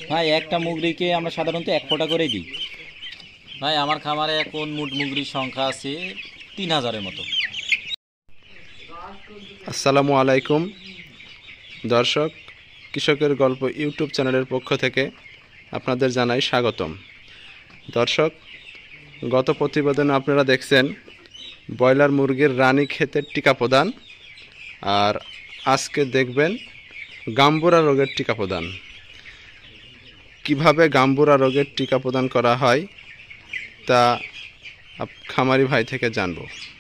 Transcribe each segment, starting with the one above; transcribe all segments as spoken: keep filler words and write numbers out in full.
ভাই একটা মুগরিকে আমরা সাধারণত এক ফোঁটা করেই দিই। ভাই আমার খামারে এখন মোট মুগরির সংখ্যা আছে তিন হাজারের মতো। আসসালামু আলাইকুম দর্শক, কৃষকের গল্প ইউটিউব চ্যানেলের পক্ষ থেকে আপনাদের জানাই স্বাগতম। দর্শক, গত প্রতিবেদনে আপনারা দেখছেন ব্রয়লার মুরগির রানী ক্ষেতের টিকা প্রদান, আর আজকে দেখবেন গাম্বুরা রোগের টিকা প্রদান। কিভাবে গাম্বুরা রোগের টিকা প্রদান করা হয় তা খামারি ভাই থেকে জানব।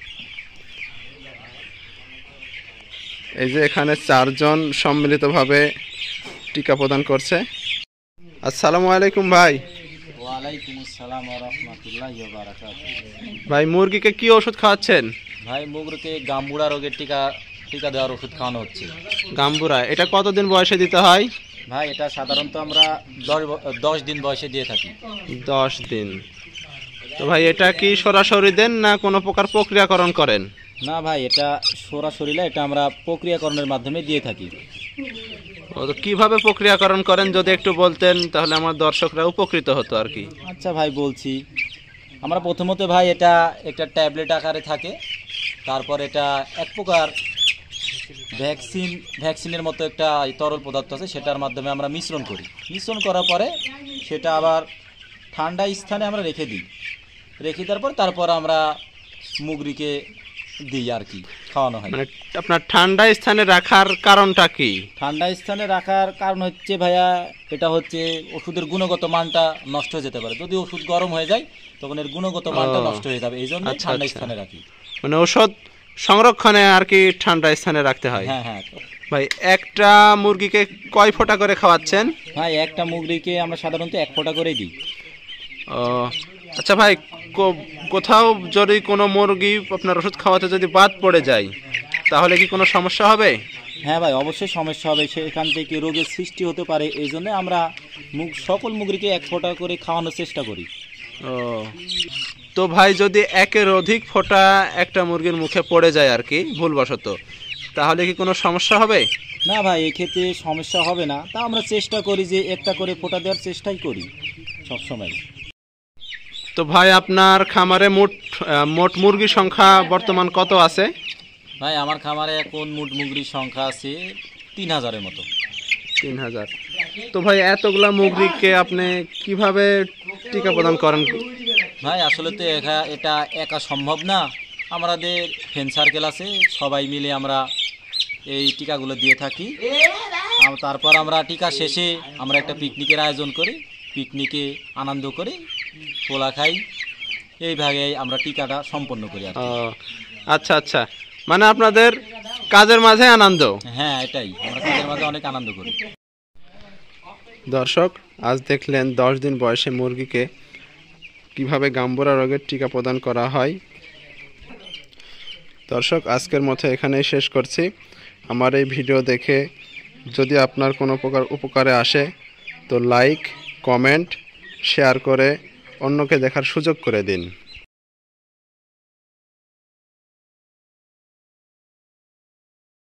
এই যে এখানে চারজন সম্মিলিতভাবে টিকা প্রদান করছে। আসসালামু আলাইকুম ভাই। ওয়ালাইকুম আসসালাম ওয়া রাহমাতুল্লাহি ওয়া বারাকাতুহু। ভাই মুরগিকে কি ওষুধ খাওয়াচ্ছেন? ভাই মুরগিকে গাম্বুরা রোগের টিকা টিকা দেওয়ার ওষুধ খাওয়ানো হচ্ছে। গাম্বুরা এটা কতদিন বয়সে দিতে হয়? ভাই এটা সাধারণত আমরা দশ দশ দিন বয়সে দিয়ে থাকি। দশ দিন। তো ভাই এটা কি সরাসরি দেন না কোনো প্রকার প্রক্রিয়াকরণ করেন? না ভাই, এটা সরাসরি না, এটা আমরা প্রক্রিয়াকরণের মাধ্যমে দিয়ে থাকি। ও, তো কিভাবে প্রক্রিয়াকরণ করেন যদি একটু বলতেন তাহলে আমার দর্শকরা উপকৃত হতো আর কি। আচ্ছা ভাই বলছি, আমরা প্রথমত ভাই এটা একটা ট্যাবলেট আকারে থাকে, তারপর এটা এক প্রকার ভ্যাকসিন ভ্যাকসিনের মতো একটা তরল পদার্থ আছে, সেটার মাধ্যমে আমরা মিশ্রণ করি। মিশ্রণ করার পরে সেটা আবার ঠান্ডা স্থানে আমরা রেখে দিই। রেখে দেওয়ার পর তারপর আমরা মুগরিকে দিই আর কি, খাওয়ানো হয়। মানে আপনার ঠান্ডা স্থানে রাখার কারণটা কি? ঠান্ডা স্থানে রাখার কারণ হচ্ছে ভাইয়া, এটা হচ্ছে ওষুধের গুণগত মানটা নষ্ট হয়ে যেতে পারে। যদি ওষুধ গরম হয়ে যায় তখন এর গুণগত মানটা নষ্ট হয়ে যাবে, এই জন্য ঠান্ডা স্থানে রাখি। মানে ওষুধ সংরক্ষণে আর কি ঠান্ডা স্থানে রাখতে হয়। হ্যাঁ হ্যাঁ। ভাই একটা মুরগিকে কয় ফোঁটা করে খাওয়াচ্ছেন? ভাই একটা মুরগিকে আমরা সাধারণত এক ফোঁটা করেই দিই। ও আচ্ছা ভাই, কোথাও যদি কোনো মুরগি আপনার ওষুধ খাওয়াতে যদি বাদ পড়ে যায় তাহলে কি কোনো সমস্যা হবে? হ্যাঁ ভাই, অবশ্যই সমস্যা হবে, সেখান থেকে রোগের সৃষ্টি হতে পারে। এই জন্য আমরা মুগ সকল মুরগিকে এক ফোঁটা করে খাওয়ানোর চেষ্টা করি। ও, তো ভাই যদি একের অধিক ফোঁটা একটা মুরগির মুখে পড়ে যায় আর কি ভুলবশত, তাহলে কি কোনো সমস্যা হবে? না ভাই, এক্ষেত্রে সমস্যা হবে না। তা আমরা চেষ্টা করি যে একটা করে ফোঁটা দেওয়ার চেষ্টাই করি সবসময়। তো ভাই আপনার খামারে মোট মোট মুরগির সংখ্যা বর্তমান কত আছে? ভাই আমার খামারে এখন মোট মুরগির সংখ্যা আছে তিন হাজারের মতো। তিন হাজার। তো ভাই এতগুলা মুরগিকে আপনি কিভাবে টিকা প্রদান করেন? ভাই আসলে তো এটা একা সম্ভব না। আমাদের ফ্রেন্ড সার্কেল আছে, সবাই মিলে আমরা এই টিকাগুলো দিয়ে থাকি। তারপর আমরা টিকা শেষে আমরা একটা পিকনিকের আয়োজন করি, পিকনিকে আনন্দ করি, পোলা খাই, এইভাবে আমরা টিকাটা সম্পন্ন করি। আচ্ছা আচ্ছা, মানে আপনাদের কাজের মাঝে আনন্দ। হ্যাঁ এটাই, আমরা কাজের মাঝে অনেক আনন্দ করি। দর্শক, আজ দেখলেন দশ দিন বয়সে মুরগিকে কিভাবে গাম্বুরা রোগের টিকা প্রদান করা হয়। দর্শক, আজকের মতো এখানেই শেষ করছি। আমার এই ভিডিও দেখে যদি আপনার কোনো প্রকার উপকারে আসে তো লাইক, কমেন্ট, শেয়ার করে অন্যকে দেখার সুযোগ করে দিন।